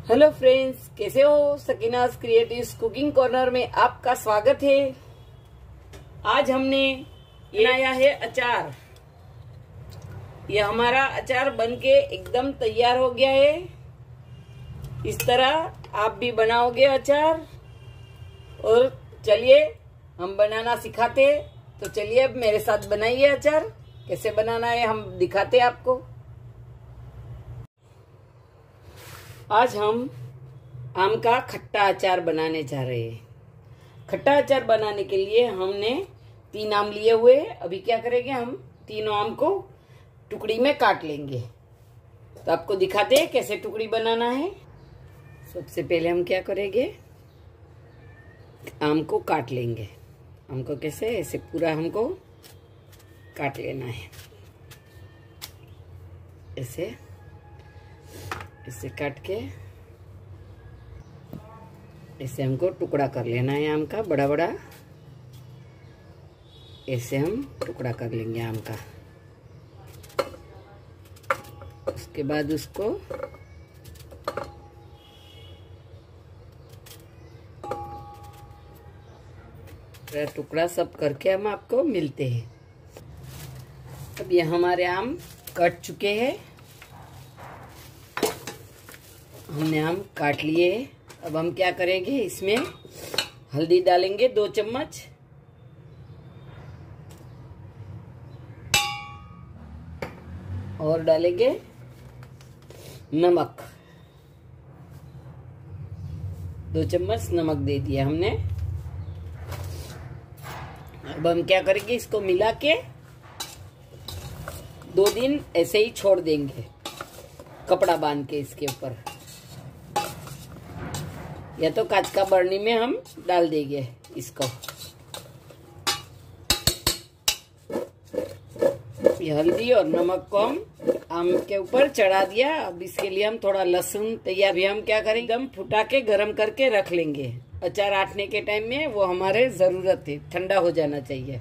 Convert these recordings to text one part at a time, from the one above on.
Hello friends, कैसे हो। सकीनाज creative cooking corner में आपका स्वागत है। आज हमने ये बनाया है अचार। ये हमारा अचार बनके एकदम तैयार हो गया है। इस तरह आप भी बनाओगे अचार। और चलिए हम बनाना सिखाते हैं। तो चलिए अब मेरे साथ बनाइए अचार। कैसे बनाना है हम दिखाते हैं आपको। आज हम आम का खट्टा अचार बनाने जा रहे हैं। खट्टा अचार बनाने के लिए हमने 3 आम लिए हुए। अभी क्या करेंगे, हम तीनों आम को टुकड़ी में काट लेंगे। तो आपको दिखाते हैं कैसे टुकड़ी बनाना है। सबसे पहले हम क्या करेंगे, आम को काट लेंगे। आम को कैसे, ऐसे पूरा हमको काट लेना है। ऐसे काट के ऐसे हमको टुकड़ा कर लेना है आम का, बड़ा बड़ा। ऐसे हम टुकड़ा कर लेंगे आम का। उसके बाद उसको टुकड़ा सब करके हम आपको मिलते हैं। अब ये हमारे आम कट चुके हैं। हमने आम काट लिए। अब हम क्या करेंगे, इसमें हल्दी डालेंगे 2 चम्मच। और डालेंगे नमक, 2 चम्मच नमक दे दिया हमने। अब हम क्या करेंगे, इसको मिला के 2 दिन ऐसे ही छोड़ देंगे, कपड़ा बांध के इसके ऊपर। या तो कांच का बरनी में हम डाल देंगे इसको। ये हल्दी और नमक को हम आम के ऊपर चढ़ा दिया। अब इसके लिए हम थोड़ा लहसुन तैयार भी हम क्या करेंगे, हम फुटा के गरम करके रख लेंगे। अचार आटने के टाइम में वो हमारे जरूरत है, ठंडा हो जाना चाहिए।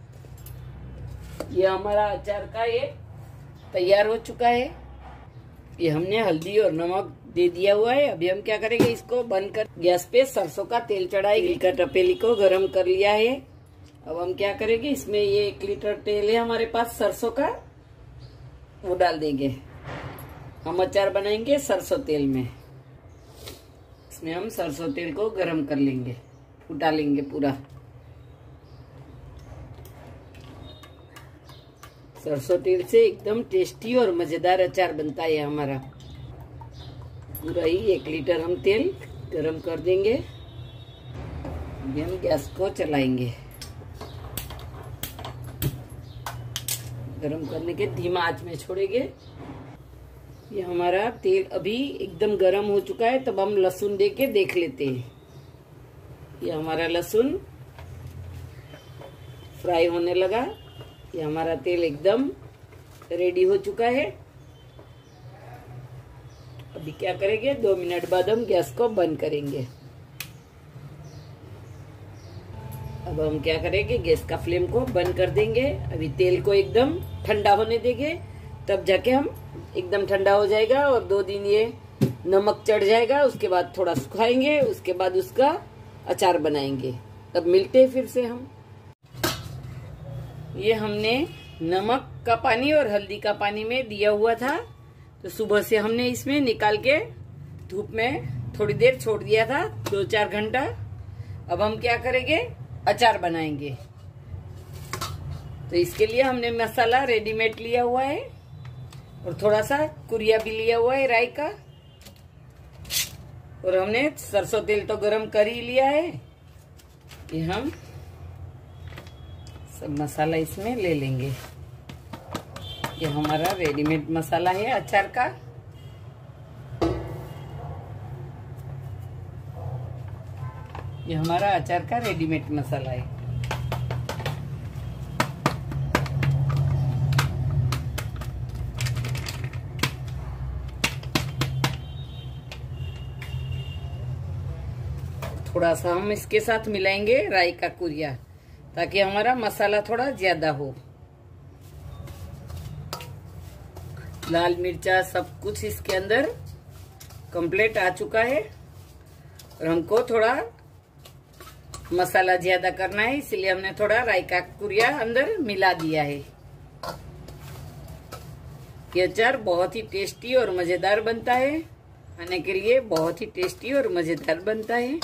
ये हमारा अचार का ये तैयार हो चुका है। ये हमने हल्दी और नमक दे दिया हुआ है। अभी हम क्या करेंगे, इसको बंद कर गैस पे सरसों का तेल चढ़ाएंगे। का तपेली को गरम कर लिया है। अब हम क्या करेंगे, इसमें ये 1 लीटर तेल है हमारे पास सरसों का, वो डाल देंगे। हम अचार बनाएंगे सरसों तेल में। इसमें हम सरसों तेल को गरम कर लेंगे, फुटा लेंगे पूरा। सरसों तेल से एकदम टेस्टी और मजेदार अचार बनता है हमारा। पूरा ही 1 लीटर हम तेल गरम कर देंगे। अभी हम गैस को चलाएंगे। गरम करने के धीमा आंच में छोड़ेंगे। ये हमारा तेल अभी एकदम गरम हो चुका है। तब हम लहसुन दे के देख लेते हैं। ये हमारा लहसुन फ्राई होने लगा। ये हमारा तेल एकदम रेडी हो चुका है। अभी क्या करेंगे, 2 मिनट बाद हम गैस को बंद करेंगे। अब हम क्या करेंगे, गैस का फ्लेम को बंद कर देंगे। अभी तेल को एकदम ठंडा होने देंगे, तब जाके हम एकदम ठंडा हो जाएगा। और 2 दिन ये नमक चढ़ जाएगा। उसके बाद थोड़ा सुखाएंगे, उसके बाद उसका अचार बनाएंगे। तब मिलते हैं फिर से हम। ये हमने नमक का पानी और हल्दी का पानी में दिया हुआ था। तो सुबह से हमने इसमें निकाल के धूप में थोड़ी देर छोड़ दिया था, 2-4 घंटा। अब हम क्या करेंगे, अचार बनाएंगे। तो इसके लिए हमने मसाला रेडीमेड लिया हुआ है और थोड़ा सा कुरिया भी लिया हुआ है राई का। और हमने सरसों तेल तो गरम कर ही लिया है। ये हम सब मसाला इसमें ले लेंगे। ये हमारा रेडीमेड मसाला है अचार का। ये हमारा अचार का रेडीमेड मसाला है। थोड़ा सा हम इसके साथ मिलाएंगे राई का कुरिया, ताकि हमारा मसाला थोड़ा ज्यादा हो। लाल मिर्चा सब कुछ इसके अंदर कंप्लीट आ चुका है और हमको थोड़ा मसाला ज्यादा करना है, इसलिए हमने थोड़ा राई का कुरिया अंदर मिला दिया है। ये अचार बहुत ही टेस्टी और मजेदार बनता है, खाने के लिए बहुत ही टेस्टी और मजेदार बनता है।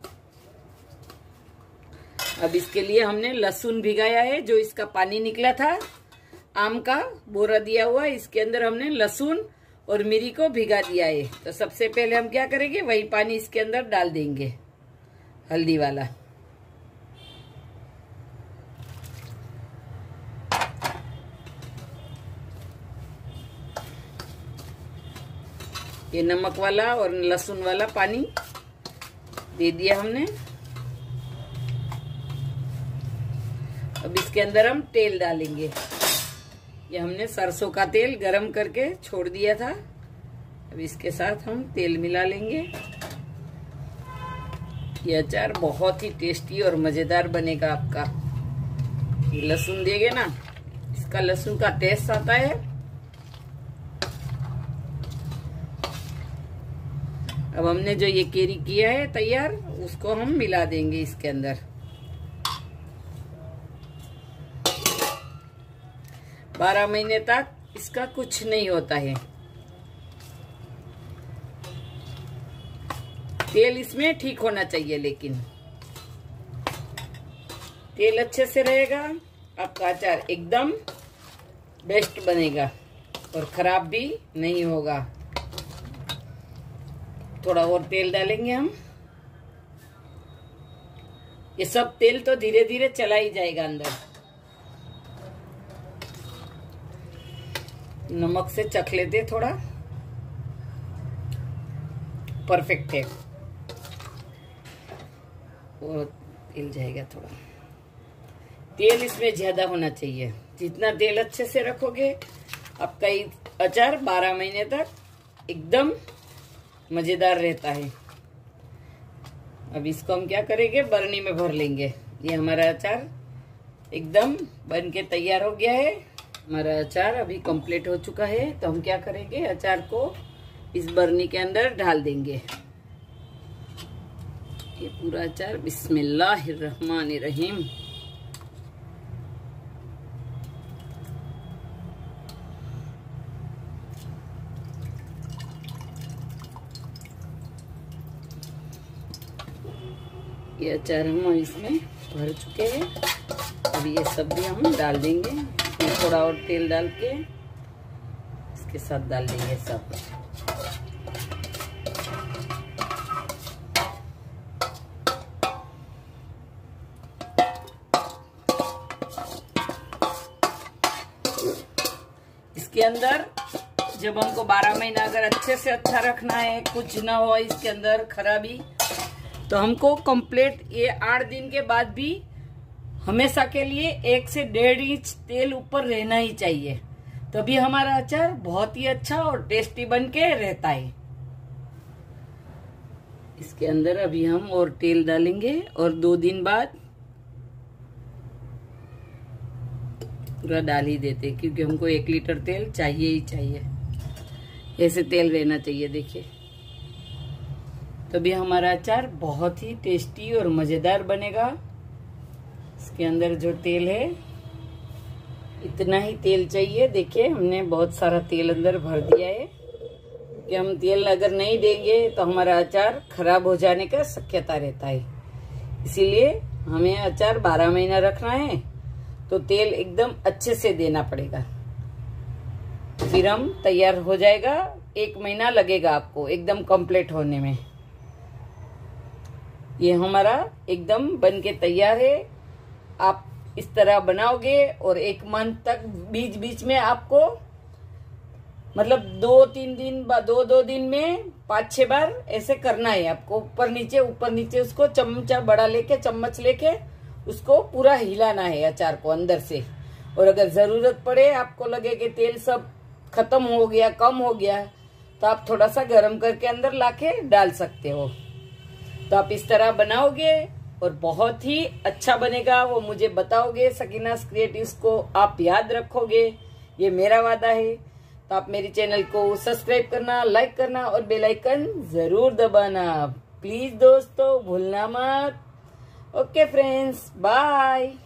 अब इसके लिए हमने लहसुन भिगाया है, जो इसका पानी निकला था, आम का बोरा दिया हुआ, इसके अंदर हमने लहसुन और मिर्ची को भिगा दिया है। तो सबसे पहले हम क्या करेंगे, वही पानी इसके अंदर डाल देंगे, हल्दी वाला। ये नमक वाला और लहसुन वाला पानी दे दिया हमने। अब इसके अंदर हम तेल डालेंगे। ये हमने सरसों का तेल गरम करके छोड़ दिया था। अब इसके साथ हम तेल मिला लेंगे। ये अचार बहुत ही टेस्टी और मजेदार बनेगा आपका। लहसुन देंगे ना, इसका लहसुन का टेस्ट आता है। अब हमने जो ये केरी किया है तैयार, उसको हम मिला देंगे इसके अंदर। बारह महीने तक इसका कुछ नहीं होता है। तेल इसमें ठीक होना चाहिए, लेकिन तेल अच्छे से रहेगा, आपका अचार एकदम बेस्ट बनेगा और खराब भी नहीं होगा। थोड़ा और तेल डालेंगे हम। ये सब तेल तो धीरे धीरे चला ही जाएगा अंदर। नमक से चख लेते थोड़ा, परफेक्ट है। और तेल जाएगा थोड़ा। तेल इसमें ज्यादा होना चाहिए। जितना तेल अच्छे से रखोगे, आपका अचार 12 महीने तक एकदम मजेदार रहता है। अब इसको हम क्या करेंगे, बरनी में भर लेंगे। ये हमारा अचार एकदम बन के तैयार हो गया है। हमारा अचार अभी कंप्लीट हो चुका है। तो हम क्या करेंगे, अचार को इस बरनी के अंदर डाल देंगे। ये पूरा अचार बिस्मिल्लाहिर्रहमानिर्रहीम। ये अचार हम इसमें भर चुके हैं। अब ये सब भी हम डाल देंगे। थोड़ा और तेल डाल के इसके साथ डाल देंगे सब। इसके अंदर जब हमको 12 महीना अगर अच्छे से अच्छा रखना है, कुछ ना हो इसके अंदर खराबी, तो हमको कंप्लीट ये 8 दिन के बाद भी हमेशा के लिए 1 से 1.5 इंच तेल ऊपर रहना ही चाहिए। तभी हमारा अचार बहुत ही अच्छा और टेस्टी बन के रहता है। इसके अंदर अभी हम और तेल डालेंगे और 2 दिन बाद पूरा डाल ही देते, क्योंकि हमको 1 लीटर तेल चाहिए ही चाहिए। ऐसे तेल रहना चाहिए, देखिए। तभी हमारा अचार बहुत ही टेस्टी और मजेदार बनेगा। इसके अंदर जो तेल है, इतना ही तेल चाहिए। देखिए, हमने बहुत सारा तेल अंदर भर दिया है, कि हम तेल अगर नहीं देंगे तो हमारा अचार खराब हो जाने का शक्यता रहता है। इसीलिए हमें अचार 12 महीना रखना है, तो तेल एकदम अच्छे से देना पड़ेगा। फिर हम तैयार हो जाएगा। 1 महीना लगेगा आपको एकदम कंप्लीट होने में। ये हमारा एकदम बन के तैयार है। आप इस तरह बनाओगे और 1 मंथ तक बीच बीच में आपको मतलब 2-3 दिन 2 दिन में 5-6 बार ऐसे करना है आपको। ऊपर नीचे उसको चमचा बड़ा लेके, चम्मच लेके उसको पूरा हिलाना है अचार को अंदर से। और अगर जरूरत पड़े, आपको लगे कि तेल सब खत्म हो गया, कम हो गया, तो आप थोड़ा सा गर्म करके अंदर लाके डाल सकते हो। तो आप इस तरह बनाओगे और बहुत ही अच्छा बनेगा। वो मुझे बताओगे, सकीनास क्रिएटिव्स को आप याद रखोगे, ये मेरा वादा है। तो तो आप मेरी चैनल को सब्सक्राइब करना, लाइक करना और बेल आइकन जरूर दबाना प्लीज दोस्तों, भूलना मत। Okay friends, bye.